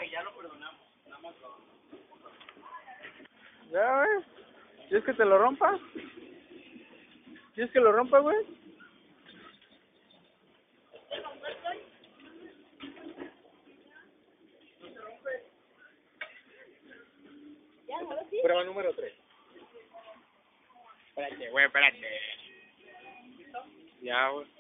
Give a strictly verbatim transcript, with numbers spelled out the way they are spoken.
Ya, güey. ¿Quieres que te lo rompa? ¿Quieres que lo rompa, güey? Prueba número tres. Espérate, güey, espérate. Ya, güey.